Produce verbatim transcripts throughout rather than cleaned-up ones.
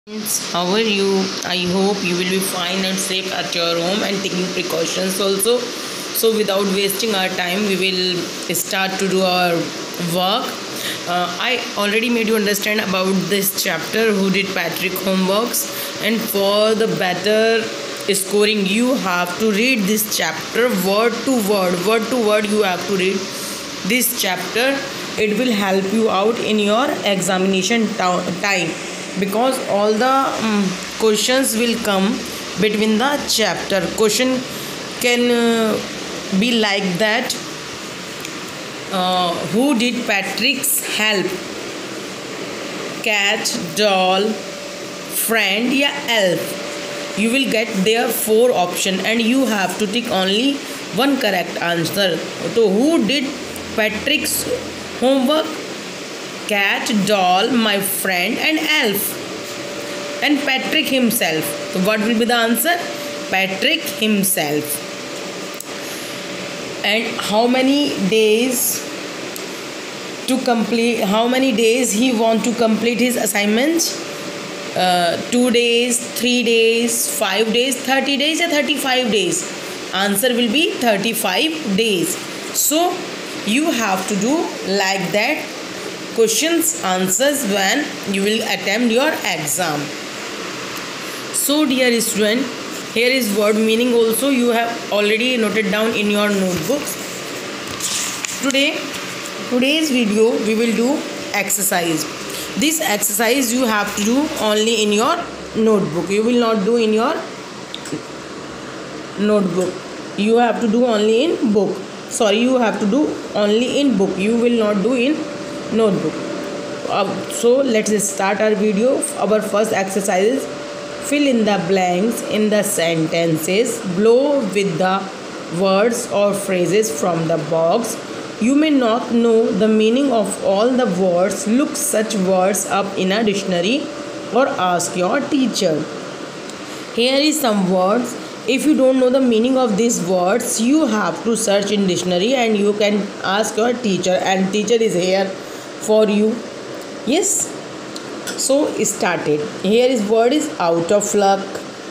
Friends, how are you? I hope you will be fine and safe at your home and taking precautions also. So, without wasting our time, we will start to do our work. Uh, I already made you understand about this chapter who did Patrick homeworks, and for the better scoring, you have to read this chapter word to word. Word to word, you have to read this chapter. It will help you out in your examination time, because all the um, questions will come between the chapter. Question can uh, be like that. Uh, who did Patrick's help? Cat, doll, friend, या elf. You will get there four option and you have to tick only one correct answer. So who did Patrick's homework? Cat, doll, my friend, and elf. And Patrick himself. So what will be the answer? Patrick himself. And how many days to complete? How many days he want to complete his assignment? Uh, two days, three days, five days, thirty days, or thirty-five days. Answer will be thirty-five days. So you have to do like that questions answers when you will attempt your exam. So dear student, here is word meaning also you have already noted down in your notebooks. Today today's video we will do exercise. This exercise you have to do only in your notebook. You will not do in your notebook. You have to do only in book. Sorry, you have to do only in book. You will not do in notebook. Uh, so let's start our video. Our first exercise is fill in the blanks in the sentences. Blow with the words or phrases from the box. You may not know the meaning of all the words. Look such words up in a dictionary or ask your teacher. Here is some words. If you don't know the meaning of these words, you have to search in dictionary and you can ask your teacher, and teacher is here for you. Yes. So started. Here is word is out of luck,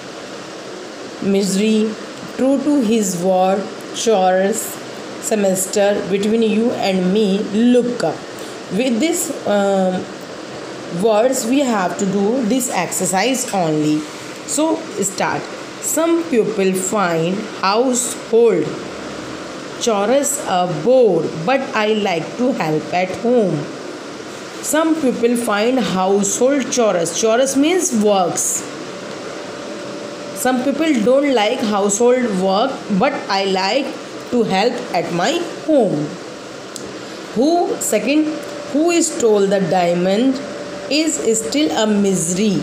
misery, true to his word, chorus, semester, between you and me, look up. With this um, words we have to do this exercise only. So start. Some people find household chores a bore, but I like to help at home. Some people find household chores. Chores means works. Some people don't like household work, but I like to help at my home. Who second? Who stole the diamond is still a misery.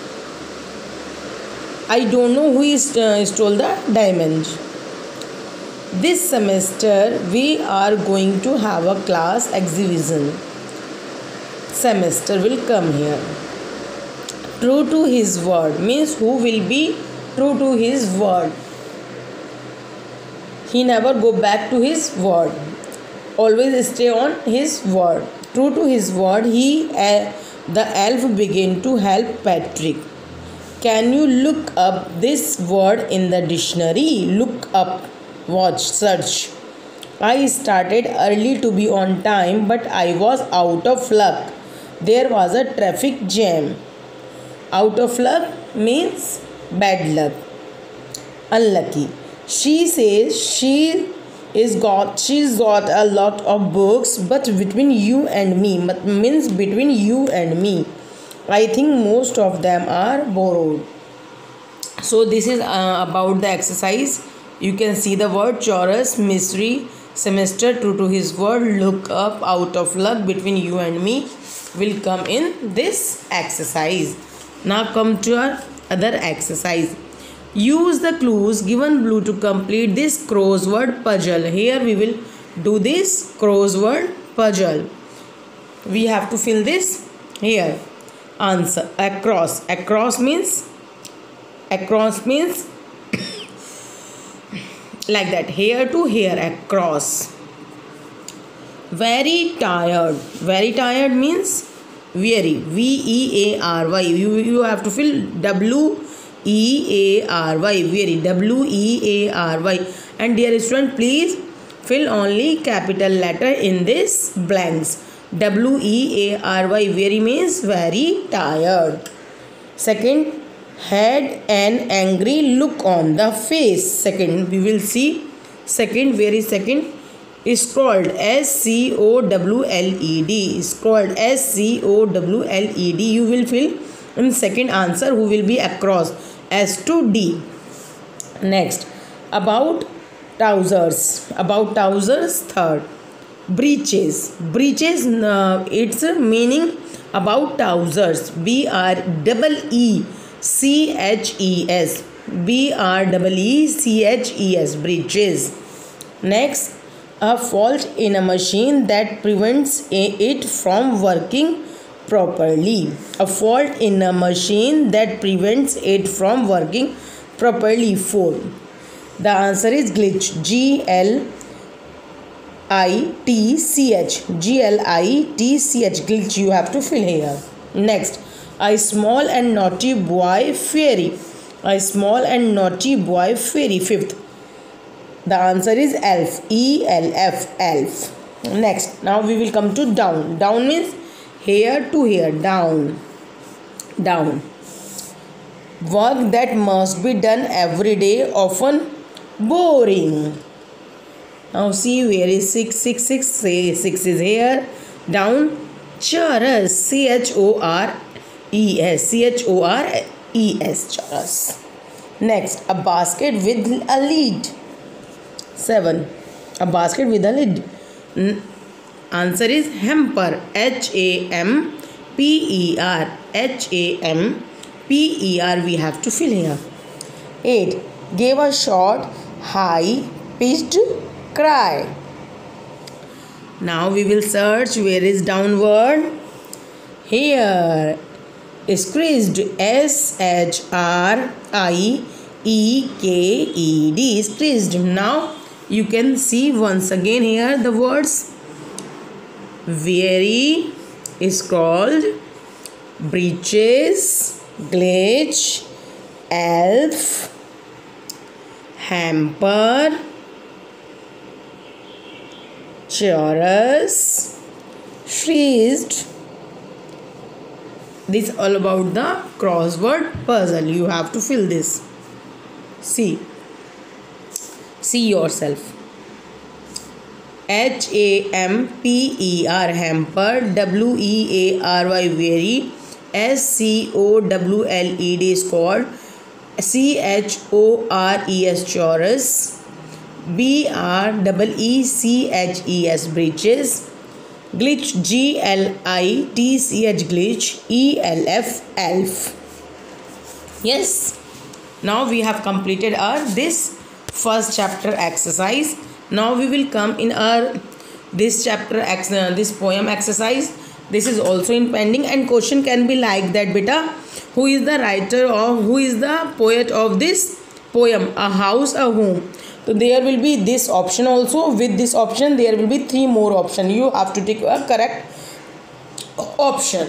I don't know who is, uh, stole the diamond. This semester we are going to have a class exhibition. Semester will come here. True to his word means who will be true to his word. He never go back to his word. Always stay on his word. True to his word, he uh, the elf began to help Patrick. Can you look up this word in the dictionary? Look up, watch, search. I started early to be on time, but I was out of luck. There was a traffic jam. Out of luck means bad luck, unlucky. She says she is got she's got a lot of books, but between you and me means between you and me. I think most of them are borrowed. So this is uh, about the exercise. You can see the word chorus, misery, semester, true to his word, look up, out of luck, between you and me will come in this exercise. Now come to our other exercise. Use the clues given below to complete this crossword puzzle. Here we will do this crossword puzzle. We have to fill this here. Answer across. Across means across means like that, here to here, across. Very tired. Very tired means Weary. V E A R Y. You, you have to fill W E A R Y. Weary. W E A R Y. And dear student, please fill only capital letter in this blanks. W E A R Y. Weary means very tired. Second, had an angry look on the face. Second, we will see. Second, very second. Scrawled. S C O W L E D. Scrawled. S C O W L E D. You will fill in second answer who will be across. S to D. Next, about trousers. About trousers. Third, breeches. Breeches, uh, its meaning about trousers. B R E E C H E S. B R E E C H E S. Breeches. Next, a fault in a machine that prevents it from working properly. A fault in a machine that prevents it from working properly. Four. The answer is glitch. G L I T C H. G L I T C H. Glitch. You have to fill here. Next, a small and naughty boy fairy. A small and naughty boy fairy. Fifth. The answer is elf. E L F. Elf. Next, now we will come to down. Down means here to here. Down. Down. Work that must be done every day, often boring. Now see where is six. Six. Six. Six is here. Down. Chorus. C H O R E S. C H O R E S. Chorus. Next, a basket with a lid. Seven. A basket with a lid. N- answer is hamper. H A M P E R. H A M P E R. We have to fill here. Eight. Gave a short, high pitched cry. Now we will search where is downward. Here. Squeezed. S H R I E K E D. Squeezed. Now you can see once again here the words very, scrawled, breeches, glitch, elf, hamper, chorus, freezed. This is all about the crossword puzzle. You have to fill this. See. See yourself. H A M P E R. Hamper. W E A R Y. Very. S C O W L E D. Squad. C H O R E S. Chorus. B R E E C H E S. Breeches. Glitch. G L I T C H. Glitch. E L F. Elf. Yes. Now we have completed our this first chapter exercise. Now we will come in our this chapter ex uh, this poem exercise. This is also in pending, and question can be like that, beta. Who is the writer or who is the poet of this poem? A house, a home. So there will be this option also. With this option there will be three more options. You have to take a correct option.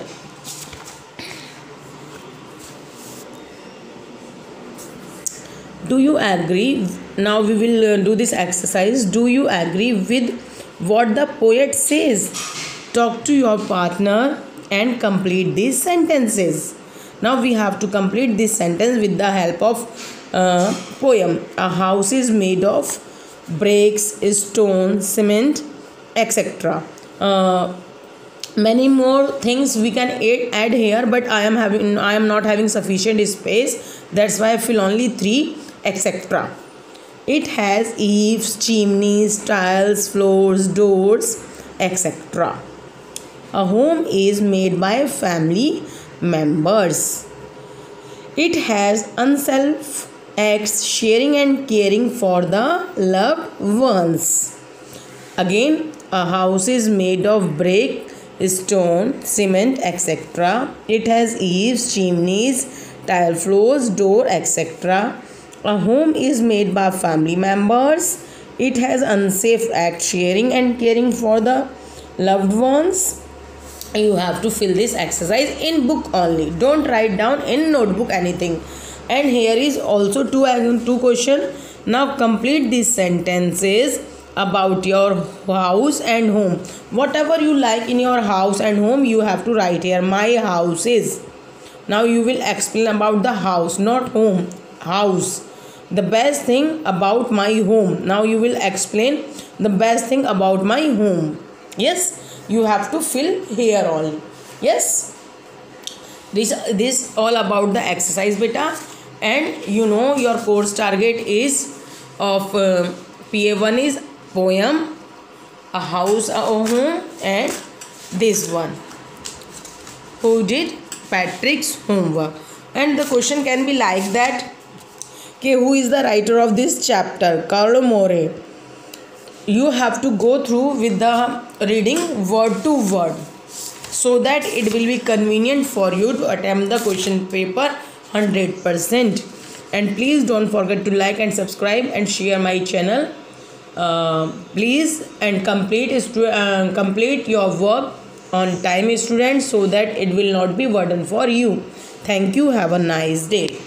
Do you agree? Now we will uh, do this exercise. Do you agree with what the poet says? Talk to your partner and complete these sentences. Now we have to complete this sentence with the help of uh, poem. A house is made of bricks, stone, cement, et cetera. Uh, many more things we can add, add here, but I am having I am not having sufficient space. That's why I fill only three, et cetera. It has eaves, chimneys, tiles, floors, doors, et cetera. A home is made by family members. It has unself acts, sharing and caring for the loved ones. Again, a house is made of brick, stone, cement, et cetera. It has eaves, chimneys, tile floors, door, et cetera. A home is made by family members. It has unsafe act, sharing and caring for the loved ones. you have to fill this exercise in book only. Don't write down in notebook anything. And here is also two two question. Now complete these sentences about your house and home. Whatever you like in your house and home, you have to write here. My house is. Now you will explain about the house, not home. House. The best thing about my home. Now you will explain the best thing about my home. Yes, you have to fill here only. Yes, this this all about the exercise beta. And you know your course target is of uh, P A one is poem, a house, a home, and this one who did Patrick's homework. And the question can be like that. Okay, who is the writer of this chapter? Carlo More. You have to go through with the reading word to word, so that it will be convenient for you to attempt the question paper one hundred percent. And please don't forget to like and subscribe and share my channel. Uh, please and complete uh, complete your work on time, students, so that it will not be burden for you. Thank you. Have a nice day.